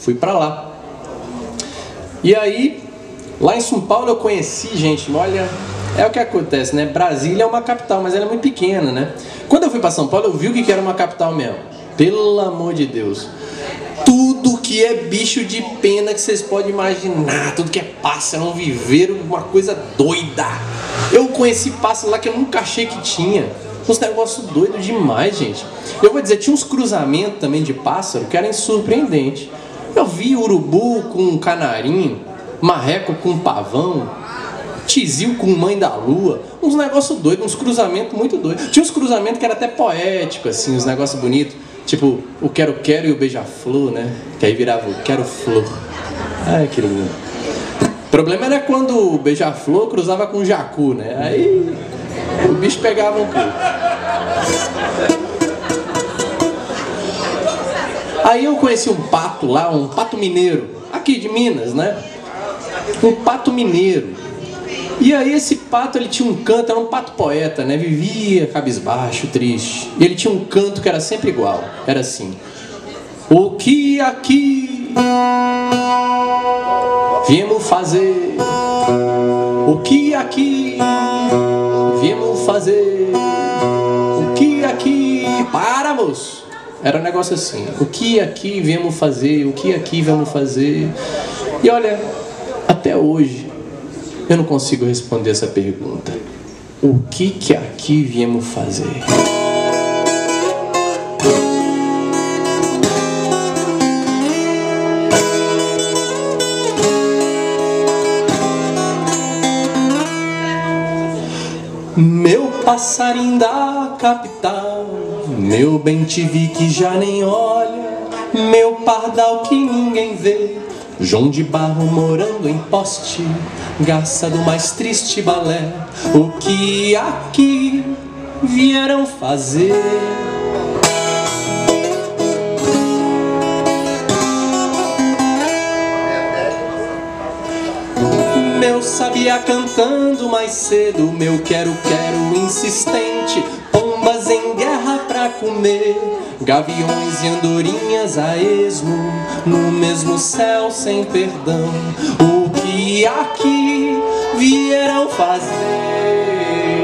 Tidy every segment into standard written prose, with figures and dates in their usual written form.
fui pra lá. E aí, lá em São Paulo eu conheci, gente, olha, é o que acontece, né? Brasília é uma capital, mas ela é muito pequena, né? Quando eu fui pra São Paulo, eu vi o que era uma capital mesmo. Pelo amor de Deus. Tudo que é bicho de pena que vocês podem imaginar, tudo que é pássaro, um viveiro, uma coisa doida. Eu conheci pássaro lá que eu nunca achei que tinha. Uns negócios doidos demais, gente. Eu vou dizer, tinha uns cruzamentos também de pássaro que eram surpreendentes. Eu vi urubu com canarinho, marreco com pavão, tizil com mãe da lua, uns negócios doidos, uns cruzamentos muito doidos. Tinha uns cruzamentos que era até poético, assim, uns negócios bonitos. Tipo, o quero-quero e o beija-flor, né? Que aí virava o quero-flor. Ai, que lindo. O problema era quando o beija-flor cruzava com o jacu, né? Aí o bicho pegava um pouco. Aí eu conheci um pato lá, um pato mineiro, aqui de Minas, né? Um pato mineiro. E aí esse pato, ele tinha um canto, era um pato poeta, né? Vivia cabisbaixo, triste. E ele tinha um canto que era sempre igual, era assim: o que aqui viemos fazer? O que aqui viemos fazer? O que aqui... Para, moço! Era um negócio assim: o que aqui viemos fazer? O que aqui viemos fazer? E olha, até hoje eu não consigo responder essa pergunta. O que aqui viemos fazer? Meu passarinho da capital, meu bem te vi que já nem olha, meu pardal que ninguém vê, João de Barro morando em poste, garça do mais triste balé. O que aqui vieram fazer? Meu sabiá cantando mais cedo, meu quero-quero insistente, pombas em guerra pra comer, gaviões e andorinhas a esmo, no mesmo céu sem perdão. O que aqui vieram fazer?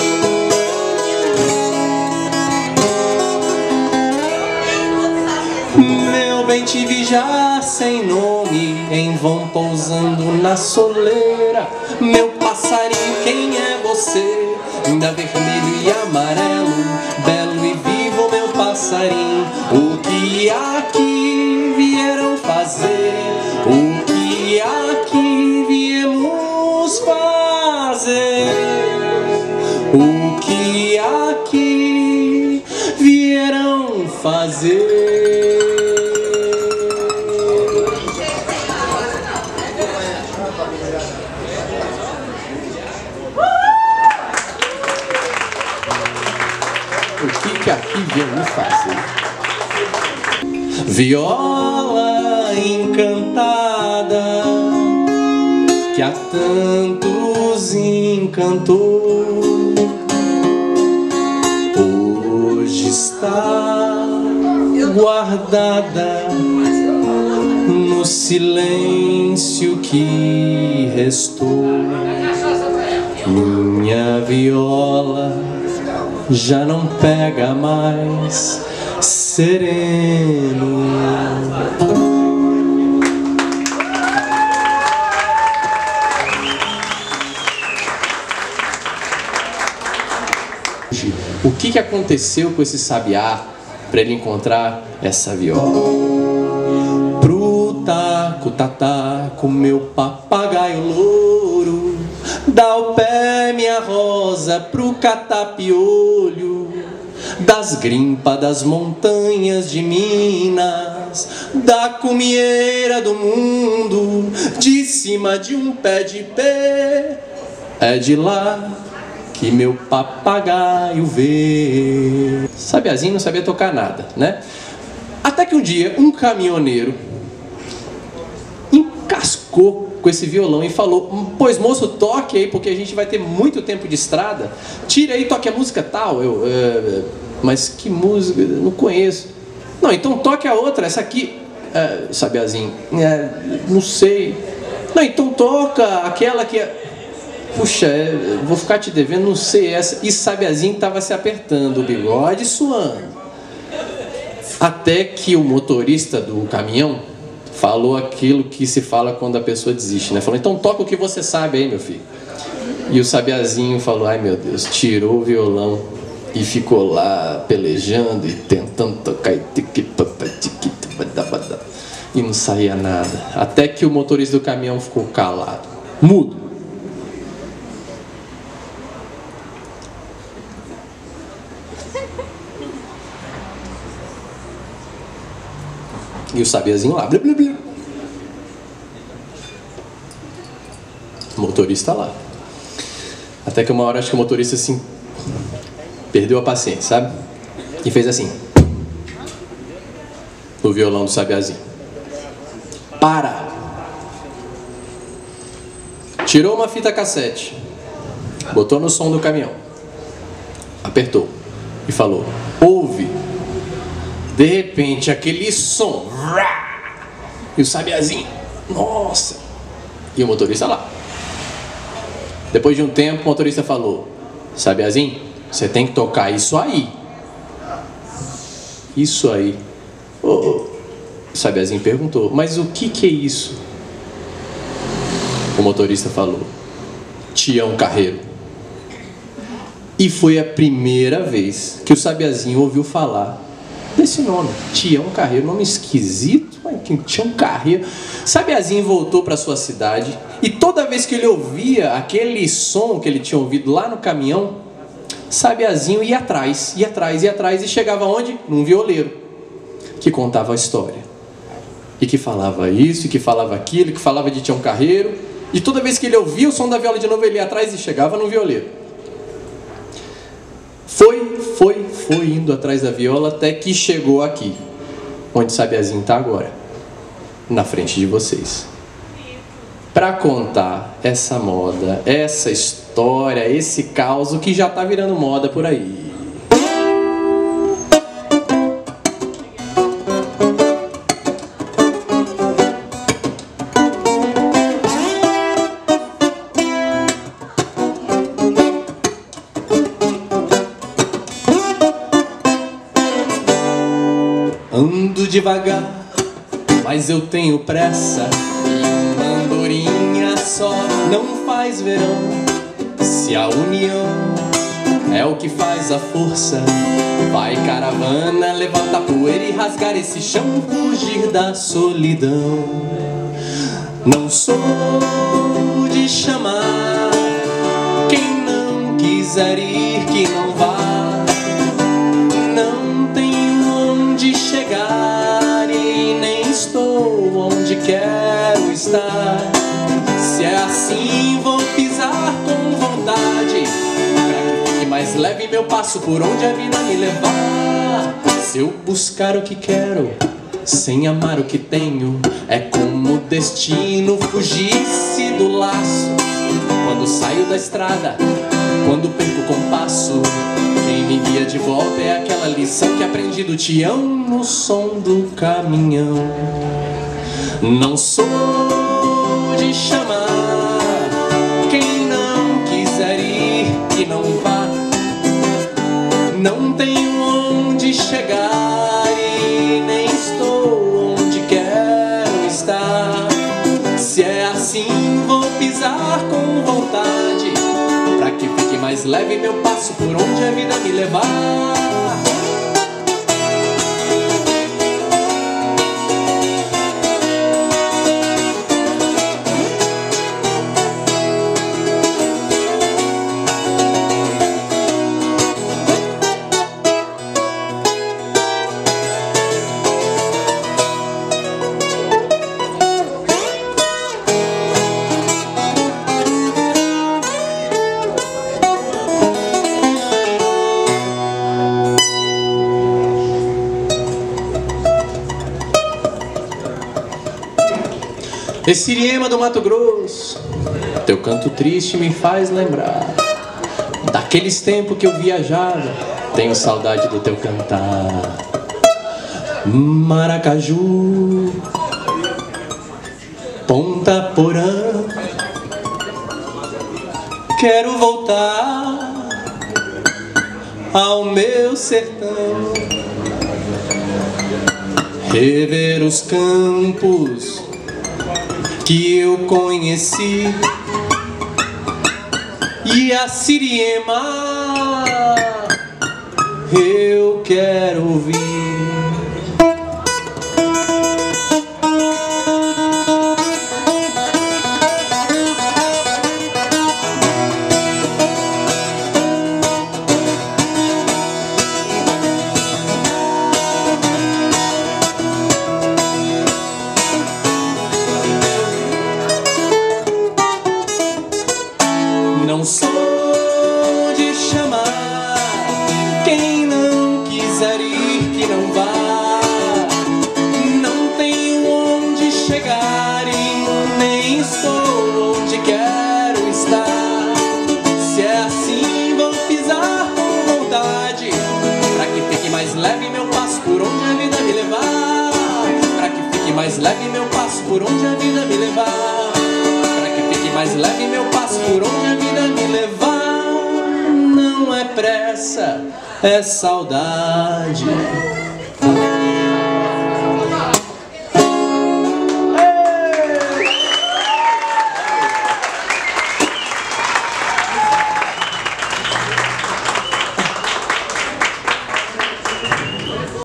Meu bem te vi já sem nome, em vão pousando na soleira. Meu passarinho, quem é você? Ainda vermelho e amarelo, belo e vivo meu passarinho. O que aqui vieram fazer? O que aqui viemos fazer? O que aqui vieram fazer? O que aqui viemos fazer? Viola encantada, que a tantos encantou, hoje está guardada no silêncio que restou. Minha viola já não pega mais sereno. O que aconteceu com esse sabiá para ele encontrar essa viola? Pro taco, tataco, meu papagaio louro, dá o pé, minha rosa, pro catapiolho, das grimpas das montanhas de Minas, da cumieira do mundo, de cima de um pé de pé, é de lá que meu papagaio vê. Sabiazinho não sabia tocar nada, né? Até que um dia um caminhoneiro encascou com esse violão e falou: pois moço, toque aí, porque a gente vai ter muito tempo de estrada, tira aí, toque a música tal. Mas que música? Eu não conheço. Não, então toque a outra, essa aqui. Sabiazinho? Não sei. Não, então toca aquela que... Puxa, vou ficar te devendo, não sei essa. E Sabiazinho estava se apertando o bigode, suando. Até que o motorista do caminhão falou aquilo que se fala quando a pessoa desiste, né? Falou, então toca o que você sabe aí, meu filho. E o Sabiazinho falou, ai meu Deus, tirou o violão e ficou lá pelejando e tentando tocar e não saía nada. Até que o motorista do caminhão ficou calado, mudo. E o Sabiazinho lá, blá, blá, blá. O motorista lá. Até que uma hora acho que o motorista assim perdeu a paciência, sabe? E fez assim no violão do Sabiazinho. Para! Tirou uma fita cassete, botou no som do caminhão, apertou e falou, ouve. De repente, aquele som. E o Sabiazinho, nossa! E o motorista lá. Depois de um tempo, o motorista falou, Sabiazinho, você tem que tocar isso aí. Isso aí. O Sabiazinho perguntou, mas o que é isso? O motorista falou, Tião Carreiro. E foi a primeira vez que o Sabiazinho ouviu falar desse nome, Tião Carreiro, nome esquisito, Tião Carreiro. Sabiazinho voltou para sua cidade e toda vez que ele ouvia aquele som que ele tinha ouvido lá no caminhão, Sabiazinho ia atrás, ia atrás, ia atrás e chegava onde? Num violeiro que contava a história e que falava isso, e que falava aquilo, que falava de Tião Carreiro, e toda vez que ele ouvia o som da viola de novo, ele ia atrás e chegava no violeiro. Foi indo atrás da viola até que chegou aqui, onde Sabiazinho está agora, na frente de vocês, para contar essa moda, essa história, esse caos que já está virando moda por aí. Ando devagar, mas eu tenho pressa. E uma andorinha só não faz verão. Se a união é o que faz a força, vai caravana, levantar poeira e rasgar esse chão, fugir da solidão. Não sou de chamar quem não quiser ir, que não vá. Onde quero estar. Se é assim, vou pisar com vontade, pra que fique mais leve meu passo por onde a vida me levar. Se eu buscar o que quero, sem amar o que tenho, é como o destino fugisse do laço. Quando saio da estrada, quando perco o compasso, quem me guia de volta é aquela lição que aprendi do Tião no som do caminhão. Não sou de chamar quem não quiser ir, que não vá. Não tenho onde chegar e nem estou onde quero estar. Se é assim, vou pisar com vontade, pra que fique mais leve meu passo por onde a vida me levar. Esse Siriema do Mato Grosso, teu canto triste me faz lembrar daqueles tempos que eu viajava. Tenho saudade do teu cantar. Maracaju, Ponta Porã. Quero voltar ao meu sertão, rever os campos que eu conheci e a Siriema eu quero ouvir. Não sou de chamar quem não quiser ir que não vá. Não tenho onde chegar e nem estou onde quero estar. Se é assim vou pisar com vontade, pra que fique mais leve meu passo por onde a vida me levar. Pra que fique mais leve meu passo por onde a vida me levar. Pra que fique mais leve meu passo por onde a vida me levar. Não é pressa, é saudade.